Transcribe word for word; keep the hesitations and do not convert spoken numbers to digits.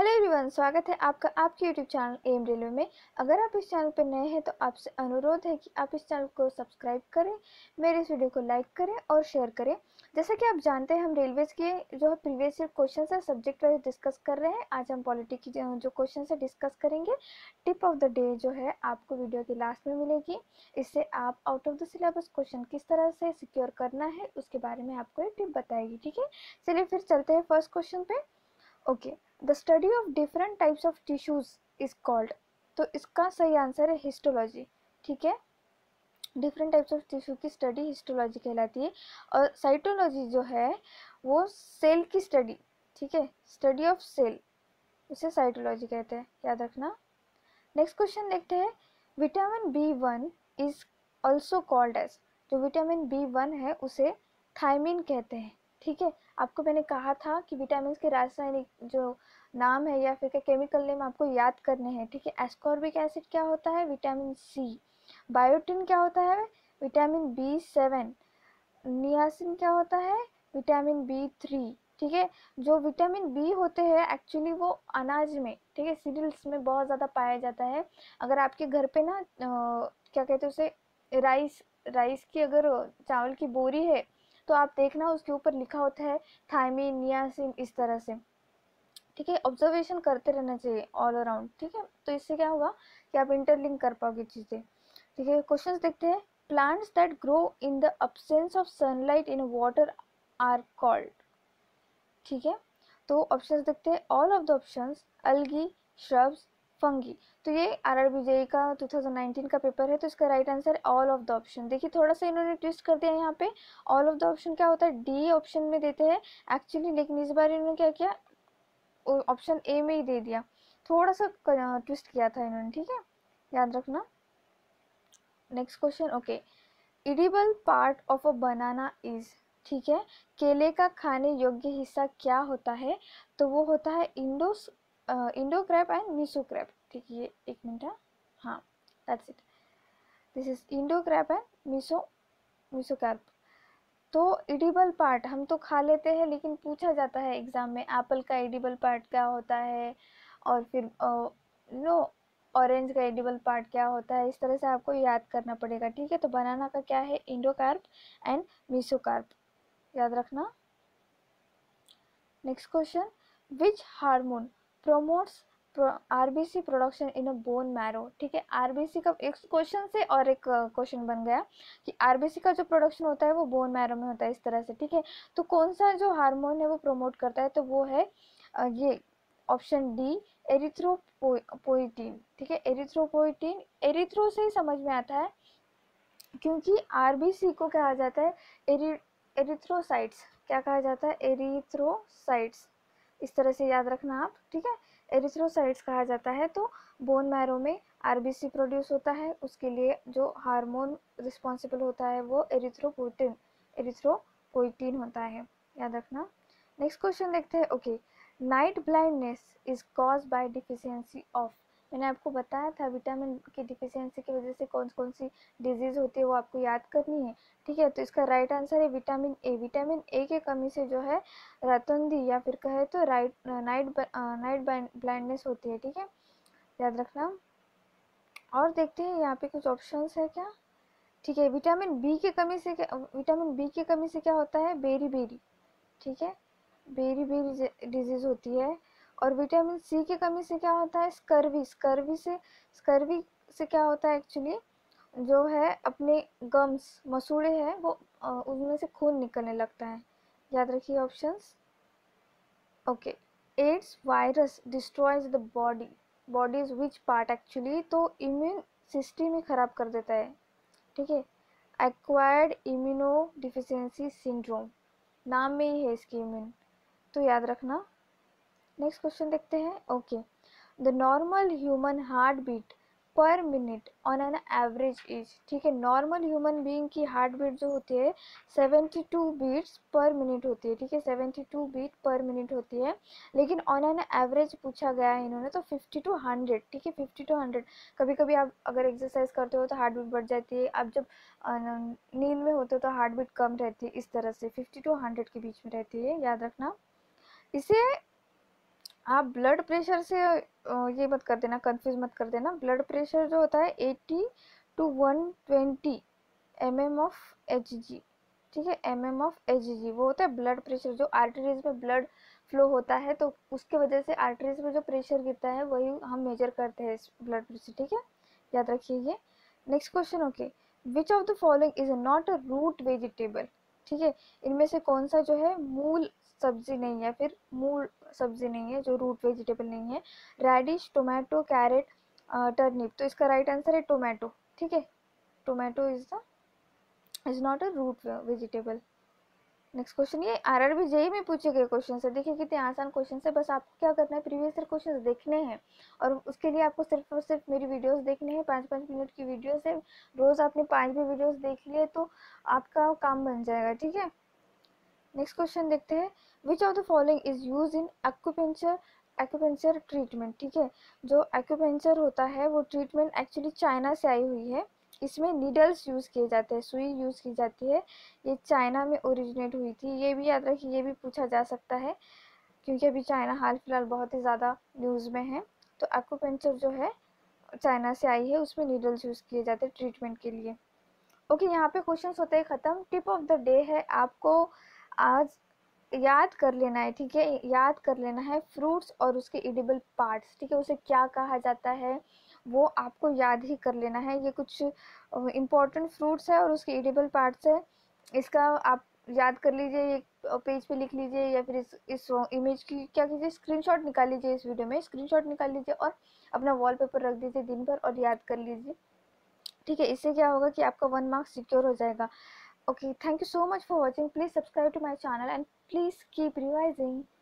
Hello everyone, स्वागत है आपका आपके यूट्यूब चैनल एम रेलवे में। अगर आप इस चैनल पर नए हैं तो आपसे अनुरोध है कि आप इस चैनल को सब्सक्राइब करें, मेरे इस वीडियो को लाइक करें और शेयर करें। जैसा कि आप जानते हैं, हम रेलवेज के जो है प्रीवियस ईयर क्वेश्चन है सब्जेक्ट वाइज डिस्कस कर रहे हैं। आज हम पॉलिटी की जो क्वेश्चन है डिस्कस करेंगे। टिप ऑफ द डे जो है आपको वीडियो के लास्ट में मिलेगी। इससे आप out of the syllabus question किस तरह से सिक्योर करना है उसके बारे में आपको एक टिप बताएगी। ठीक है, चलिए फिर चलते हैं फर्स्ट क्वेश्चन पे। Okay, the study of different types of tissues is called, तो इसका सही आंसर है हिस्टोलॉजी। ठीक है, डिफरेंट टाइप्स ऑफ टिश्यू की स्टडी हिस्टोलॉजी कहलाती है। और साइटोलॉजी जो है वो सेल की स्टडी, ठीक है, स्टडी ऑफ सेल, उसे साइटोलॉजी कहते हैं, याद रखना। नेक्स्ट क्वेश्चन देखते हैं। Vitamin B one is also called as, जो विटामिन बी वन है उसे थायमिन कहते हैं। ठीक है, आपको मैंने कहा था कि विटामिन के रासायनिक जो नाम है या फिर के केमिकल नेम आपको याद करने हैं। ठीक है, एस्कॉर्बिक एसिड क्या होता है? Vitamin C. बायोटिन क्या होता है? Vitamin B seven. नियासिन क्या होता है? Vitamin B three. ठीक है, जो विटामिन बी होते हैं एक्चुअली वो अनाज में, ठीक है, सीरियल्स में बहुत ज़्यादा पाया जाता है। अगर आपके घर पे ना क्या कहते हैं उसे, राइस राइस की अगर चावल की बोरी है तो आप देखना उसके ऊपर लिखा होता है थायमिन, नियासिन, इस तरह से। ठीक है, ऑब्जर्वेशन करते रहना चाहिए ऑल अराउंड। ठीक है, तो इससे क्या होगा कि आप इंटरलिंक कर पाओगे चीज़ें। ठीक है, क्वेश्चंस देखते हैं। Plants that grow in the absence of sunlight in water are called. ठीक है, तो ऑप्शंस देखते हैं। All of the options, algae, shrubs, fungi. तो ये आरआरबी जेईई का दो हज़ार उन्नीस का पेपर है, तो इसका राइट आंसर है ऑल ऑफ द ऑप्शन। देखिए थोड़ा सा इन्होंने ट्विस्ट कर दिया यहाँ पे। ऑल ऑफ द ऑप्शन क्या होता है? डी ऑप्शन में देते हैं एक्चुअली, लेकिन इस बार इन्होंने क्या किया, ऑप्शन ए में ही दे दिया। थोड़ा सा ट्विस्ट किया था इन्होंने, ठीक है, याद रखना। Next question. Okay, edible part of a banana is, ठीक है, केले का खाने योग्य हिस्सा क्या होता है? तो वो होता है इंडोस endocarp and mesocarp. ठीक है, ये एक मिनट है, हाँ, that's it, this is endocarp and meso mesocarp. तो एडिबल पार्ट हम तो खा लेते हैं, लेकिन पूछा जाता है एग्जाम में एप्पल का एडिबल पार्ट क्या होता है, और फिर नो ऑरेंज का एडिबल पार्ट क्या होता है, इस तरह से आपको याद करना पड़ेगा। ठीक है, तो बनाना का क्या है? इंडोकार्प एंड मीसोकार्प, याद रखना। Next question. Which hormone promotes RBC production in a bone marrow? ठीक है, आरबीसी का एक क्वेश्चन से और एक क्वेश्चन बन गया कि आरबीसी का जो प्रोडक्शन होता है वो बोन मैरो में होता है, इस तरह से। ठीक है, तो कौन सा जो हार्मोन है वो प्रोमोट करता है? तो वो है ये ऑप्शन डी, एरिथ्रोपोइटिन। ठीक है, एरिथ्रोपोइटिन, एरिथ्रो से ही समझ में आता है क्योंकि आरबीसी को कहा जाता है एरि एरिथ्रोसाइट्स। क्या कहा जाता है? एरिथ्रोसाइट्स, इस तरह से याद रखना आप। ठीक है, एरिथ्रोसाइट्स कहा जाता है। तो बोन मैरो में आरबीसी प्रोड्यूस होता है, उसके लिए जो हार्मोन रिस्पॉन्सिबल होता है वो एरिथ्रोपोइटिन एरिथ्रोपोइटिन होता है, याद रखना। नेक्स्ट क्वेश्चन देखते हैं। Okay, night blindness is cause by deficiency of, मैंने आपको बताया था विटामिन की डिफिशियंसी की वजह से कौन कौन सी डिजीज होती है वो आपको याद करनी है। ठीक है, तो इसका राइट आंसर है विटामिन ए। विटामिन ए के कमी से जो है रतुंधी या फिर कहे तो राइट नाइट नाइट ब्लाइंडनेस होती है। ठीक है, याद रखना। और देखते हैं यहाँ पे कुछ ऑप्शंस है क्या। ठीक है, विटामिन बी की कमी से क्या, विटामिन बी की कमी से क्या होता है? बेरी बेरी, ठीक है, बेरी बेरी डिजीज होती है। और विटामिन सी की कमी से क्या होता है? स्कर्वी। स्कर्वी से स्कर्वी से क्या होता है एक्चुअली, जो है अपने गम्स मसूड़े हैं वो उनमें से खून निकलने लगता है, याद रखिए options. Okay, AIDS virus destroys the body, body's which part actually, तो इम्यून सिस्टम ही खराब कर देता है। ठीक है, एक्वायर्ड इम्यूनो डिफिशियंसी सिंड्रोम, नाम में ही है इसकी इम्यून, तो याद रखना। नेक्स्ट क्वेश्चन देखते हैं। Okay, the normal human heart beat per minute on an average is, ठीक है, नॉर्मल ह्यूमन बीइंग की हार्ट बीट जो होती है बहत्तर बीट्स पर मिनट होती है। ठीक है, बहत्तर बीट पर मिनट होती है, लेकिन ऑन एन एवरेज पूछा गया है इन्होंने तो फिफ्टी टू हंड्रेड। ठीक है, फिफ्टी टू हंड्रेड। कभी कभी आप अगर एक्सरसाइज करते हो तो हार्ट बीट बढ़ जाती है, आप जब नींद में होते हो तो हार्ट बीट कम रहती है, इस तरह से फिफ्टी टू हंड्रेड के बीच में रहती है, याद रखना। इसे आप ब्लड प्रेशर से अ, ये मत कर देना, कंफ्यूज मत कर देना। ब्लड प्रेशर जो होता है eighty to one twenty M M of H G, ठीक है, M M of H G वो होता है ब्लड प्रेशर। जो आर्टरीज में ब्लड फ्लो होता है तो उसके वजह से आर्टरीज में जो प्रेशर गिरता है वही हम मेजर करते हैं ब्लड प्रेशर, ठीक है, याद रखिए ये। Next question, okay, which of the following is not a root vegetable, ठीक है, इनमें से कौन सा जो है मूल सब्जी नहीं है, फिर मूल सब्जी नहीं है जो रूट वेजिटेबल नहीं है। रेडिश, टोमेटो, कैरेट, टर्निप, तो इसका राइट आंसर है टोमेटो, ठीक है, tomato is the is not a root vegetable. Next question, ये आरआरबी जेई में पूछे गए क्वेश्चन है, देखिए कितने आसान क्वेश्चन है। बस आपको क्या करना है, प्रीवियस ईयर क्वेश्चन देखने हैं और उसके लिए आपको सिर्फ और सिर्फ मेरी वीडियोस देखने हैं। पाँच पाँच मिनट की वीडियोस है, रोज आपने पाँच भी वीडियोस देख लिए तो आपका काम बन जाएगा, ठीक है। नेक्स्ट क्वेश्चन देखते हैं, which of the following is use in acupuncture acupuncture treatment, ठीक है, जो एक्यूपेंचर होता है वो ट्रीटमेंट एक्चुअली चाइना से आई हुई है। इसमें नीडल्स यूज़ किए जाते हैं, सुई यूज़ की जाती है, ये चाइना में ओरिजिनेट हुई थी। ये भी याद रखिए, ये भी पूछा जा सकता है क्योंकि अभी चाइना हाल फिलहाल बहुत ही ज़्यादा न्यूज़ में है। तो एक्यूपेंचर जो है चाइना से आई है, उसमें नीडल्स यूज़ किए जाते हैं ट्रीटमेंट के लिए। ओके okay, यहाँ पे क्वेश्चन होते हैं ख़त्म। टिप ऑफ द डे है, आपको आज याद कर लेना है, ठीक है, याद कर लेना है फ्रूट्स और उसके एडिबल पार्ट्स, ठीक है, उसे क्या कहा जाता है वो आपको याद ही कर लेना है। ये कुछ इम्पोर्टेंट फ्रूट्स है और उसके एडिबल पार्ट्स है, इसका आप याद कर लीजिए, ये पेज पे लिख लीजिए या फिर इस इस इमेज की क्या कीजिए, स्क्रीनशॉट निकाल लीजिए, इस वीडियो में स्क्रीनशॉट निकाल लीजिए और अपना वॉलपेपर रख दीजिए दिन भर और याद कर लीजिए, ठीक है। इससे क्या होगा कि आपका वन मार्क्स सिक्योर हो जाएगा। Okay, thank you so much for watching. Please subscribe to my channel and please keep revising.